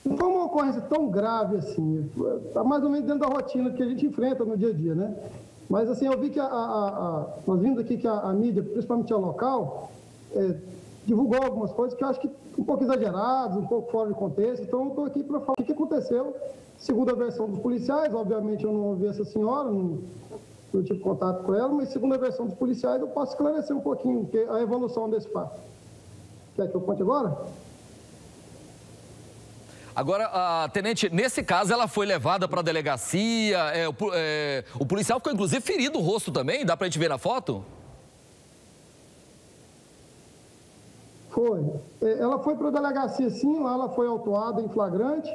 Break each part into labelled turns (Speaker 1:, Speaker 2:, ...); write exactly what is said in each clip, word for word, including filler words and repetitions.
Speaker 1: não foi uma ocorrência tão grave assim, está mais ou menos dentro da rotina que a gente enfrenta no dia a dia, né? Mas assim, eu vi que a, a, a, nós vimos aqui que a, a mídia, principalmente a local, é, divulgou algumas coisas que eu acho que um pouco exageradas, um pouco fora de contexto, então eu estou aqui para falar o que aconteceu, segundo a versão dos policiais. Obviamente eu não ouvi essa senhora, não, não tive contato com ela, mas segundo a versão dos policiais eu posso esclarecer um pouquinho a evolução desse fato. Quer que eu conte agora?
Speaker 2: Agora, a tenente, nesse caso ela foi levada para a delegacia, é, o, é, o policial ficou inclusive ferido o rosto também, dá para a gente ver na foto?
Speaker 1: Foi. Ela foi para a delegacia, sim, lá ela foi autuada em flagrante.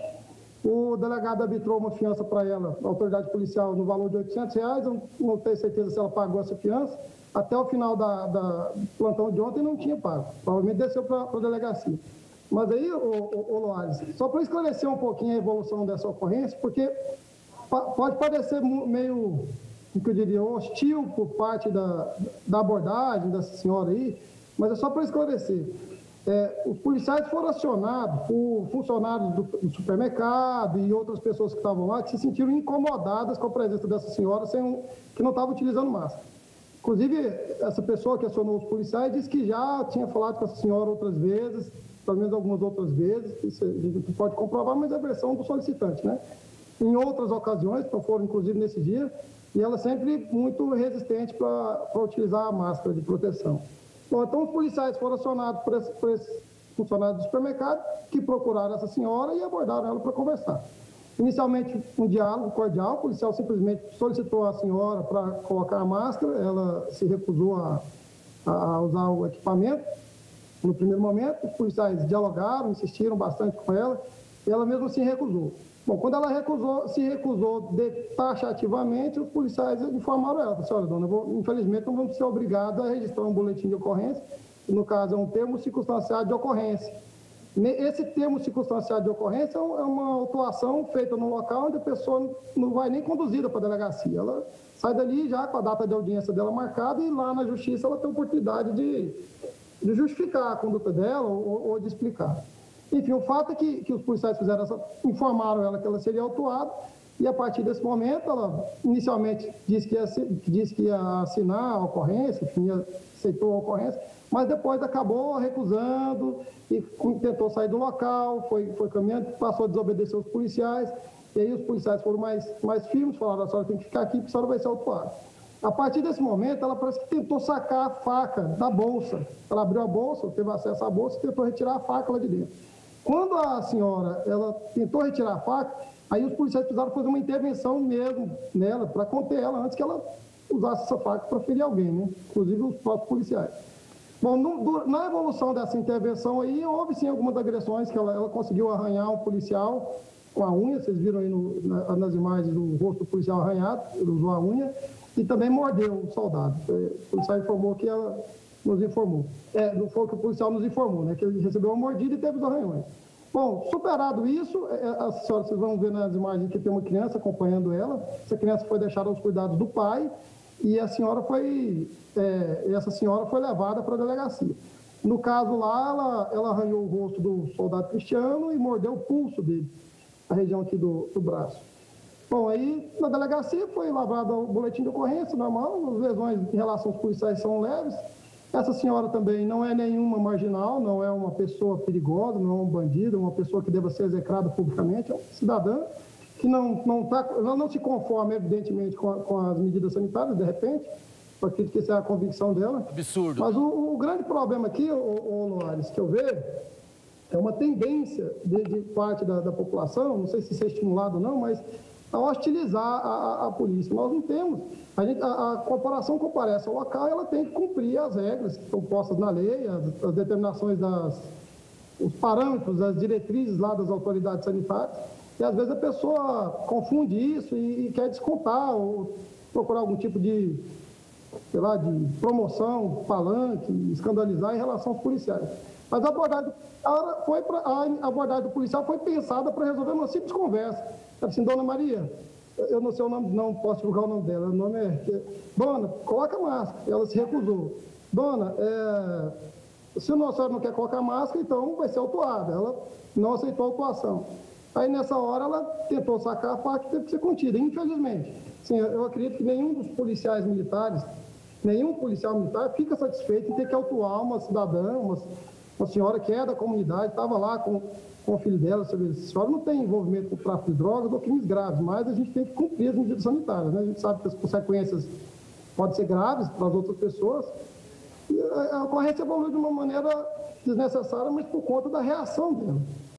Speaker 1: O delegado arbitrou uma fiança para ela, a autoridade policial, no valor de oitocentos reais. Eu não tenho certeza se ela pagou essa fiança. Até o final da, da plantão de ontem não tinha pago. Provavelmente desceu para a delegacia. Mas aí, ô, ô, ô Loares, só para esclarecer um pouquinho a evolução dessa ocorrência, porque pode parecer meio, o que eu diria, hostil por parte da, da abordagem dessa senhora aí, mas é só para esclarecer. É, os policiais foram acionados por funcionários do, do supermercado e outras pessoas que estavam lá, que se sentiram incomodadas com a presença dessa senhora, sem um, que não estava utilizando máscara. Inclusive, essa pessoa que acionou os policiais disse que já tinha falado com essa senhora outras vezes, pelo menos algumas outras vezes, isso a gente pode comprovar, mas é a versão do solicitante, né? Em outras ocasiões, então foram inclusive nesse dia, e ela sempre muito resistente para utilizar a máscara de proteção. Bom, então os policiais foram acionados por esses, por esses funcionários do supermercado, que procuraram essa senhora e abordaram ela para conversar. Inicialmente, um diálogo cordial, o policial simplesmente solicitou a senhora para colocar a máscara, ela se recusou a, a usar o equipamento. No primeiro momento, os policiais dialogaram, insistiram bastante com ela, e ela mesmo se recusou. Bom, quando ela recusou, se recusou de, taxativamente, os policiais informaram ela, falaram, olha, dona, vou, infelizmente não vamos ser obrigados a registrar um boletim de ocorrência, no caso é um termo circunstanciado de ocorrência. Esse termo circunstanciado de ocorrência é uma autuação feita no local onde a pessoa não vai nem conduzida para a delegacia. Ela sai dali já com a data de audiência dela marcada e lá na justiça ela tem a oportunidade de, de justificar a conduta dela ou, ou de explicar. Enfim, o fato é que, que os policiais fizeram essa, informaram ela que ela seria autuada e a partir desse momento ela inicialmente disse que ia, disse que ia assinar a ocorrência, enfim, aceitou a ocorrência, mas depois acabou recusando e tentou sair do local, foi, foi caminhando, passou a desobedecer os policiais, e aí os policiais foram mais, mais firmes, falaram, a senhora tem que ficar aqui porque a senhora vai ser autuada. A partir desse momento, ela parece que tentou sacar a faca da bolsa. Ela abriu a bolsa, teve acesso à bolsa e tentou retirar a faca lá de dentro. Quando a senhora ela tentou retirar a faca, aí os policiais precisaram fazer uma intervenção mesmo nela, para conter ela, antes que ela usasse essa faca para ferir alguém, né? Inclusive os próprios policiais. Bom, no, na evolução dessa intervenção aí, houve sim algumas agressões, que ela, ela conseguiu arranhar um policial com a unha, vocês viram aí no, na, nas imagens do rosto do policial arranhado, ele usou a unha, e também mordeu o soldado. O policial informou que ela nos informou. É, não foi o que o policial nos informou, né? Que ele recebeu uma mordida e teve os arranhões. Bom, superado isso, a senhora, vocês vão ver nas imagens que tem uma criança acompanhando ela. Essa criança foi deixada aos cuidados do pai e a senhora foi, é, essa senhora foi levada para a delegacia. No caso lá, ela, ela arranhou o rosto do soldado Cristiano e mordeu o pulso dele, a região aqui do, do braço. Bom, aí na delegacia foi lavrado o boletim de ocorrência, normal, as lesões em relação aos policiais são leves. Essa senhora também não é nenhuma marginal, não é uma pessoa perigosa, não é um bandido, uma pessoa que deva ser execrada publicamente, é um cidadã que não, não, tá, não, não se conforma, evidentemente, com, a, com as medidas sanitárias, de repente, eu acredito que essa é a convicção dela.
Speaker 2: Absurdo.
Speaker 1: Mas o, o grande problema aqui, ô, ô, Loares, que eu vejo, é uma tendência de, de parte da, da população, não sei se isso é estimulado ou não, mas a hostilizar a, a, a polícia. Nós não temos. A, gente, a, a corporação comparece ao local, ela tem que cumprir as regras que estão postas na lei, as, as determinações, das, os parâmetros, as diretrizes lá das autoridades sanitárias. E às vezes a pessoa confunde isso e, e quer descontar ou procurar algum tipo de, sei lá, de promoção, palanque, escandalizar em relação aos policiais. Mas a abordagem, foi pra, a abordagem do policial foi pensada para resolver uma simples conversa. Ela disse assim, dona Maria, eu não sei o nome, não posso divulgar o nome dela, o nome é... Dona, coloca a máscara. Ela se recusou. Dona, é, se a senhora não quer colocar a máscara, então vai ser autuada. Ela não aceitou a autuação. Aí, nessa hora, ela tentou sacar a faca e teve que ser contida, infelizmente. Sim, eu acredito que nenhum dos policiais militares, nenhum policial militar fica satisfeito em ter que autuar uma cidadã, uma, uma senhora que é da comunidade, estava lá com, com o filho dela. Sabe? A senhora não tem envolvimento com tráfico de drogas ou crimes graves, mas a gente tem que cumprir as medidas sanitárias, né? A gente sabe que as consequências podem ser graves para as outras pessoas. E a ocorrência evoluiu de uma maneira desnecessária, mas por conta da reação dela.